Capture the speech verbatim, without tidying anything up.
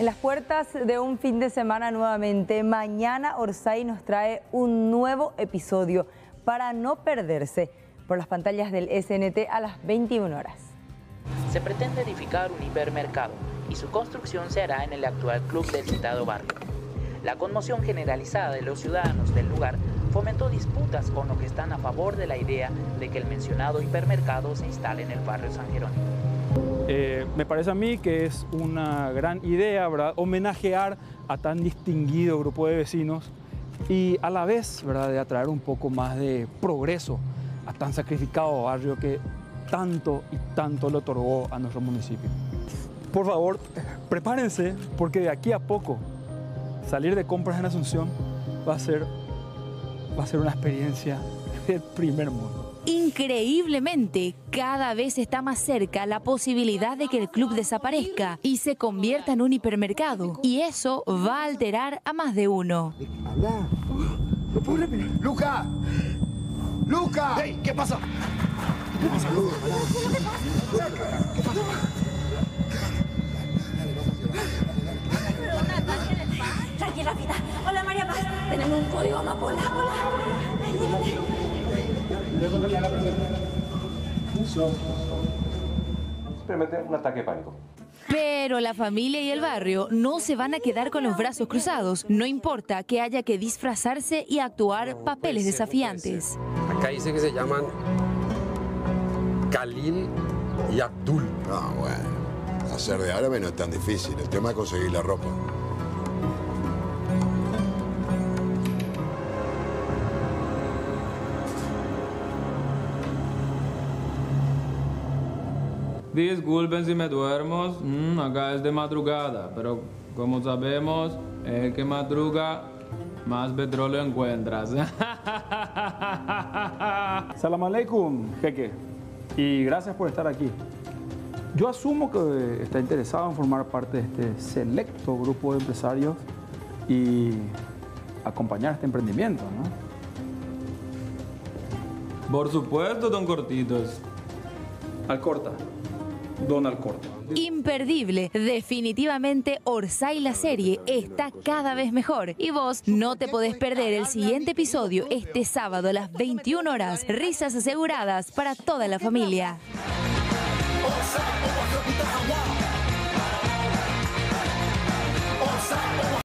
En las puertas de un fin de semana nuevamente, mañana Orsay nos trae un nuevo episodio para no perderse por las pantallas del S N T a las veintiuna horas. Se pretende edificar un hipermercado y su construcción se hará en el actual club del citado barrio. La conmoción generalizada de los ciudadanos del lugar fomentó disputas con los que están a favor de la idea de que el mencionado hipermercado se instale en el barrio San Jerónimo. Eh, me parece a mí que es una gran idea, ¿verdad?, homenajear a tan distinguido grupo de vecinos y a la vez, ¿verdad?, de atraer un poco más de progreso a tan sacrificado barrio que tanto y tanto le otorgó a nuestro municipio. Por favor, prepárense, porque de aquí a poco salir de compras en Asunción va a ser, va a ser una experiencia del primer mundo. Increíblemente, cada vez está más cerca la posibilidad de que el club desaparezca y se convierta en un hipermercado. Y eso va a alterar a más de uno. Habla. No puedo respirar. ¡Luca! ¡Luca! ¡Hey! ¿Qué pasa? ¿Qué pasa, Luca? ¿Qué pasa? Tranquila, vida. Hola, María Paz. Tenemos un código amapola. Hola. Simplemente un ataque de pánico. Pero la familia y el barrio no se van a quedar con los brazos cruzados. No importa que haya que disfrazarse y actuar no, papeles ser, desafiantes. No Acá dice que se llaman Khalil y Abdul. Ah, bueno. Hacer de árabe no es tan difícil. El tema es conseguir la ropa. Disculpen si me duermo, mm, acá es de madrugada, pero como sabemos, el que madruga, más petróleo encuentras. Salam aleikum, jeque, y gracias por estar aquí. Yo asumo que está interesado en formar parte de este selecto grupo de empresarios y acompañar este emprendimiento, ¿no? Por supuesto, don Cortitos. Alcorta. Don Alcorta. Imperdible. Definitivamente Orsay la serie está cada vez mejor. Y vos no te podés perder el siguiente episodio este sábado a las veintiuna horas. Risas aseguradas para toda la familia.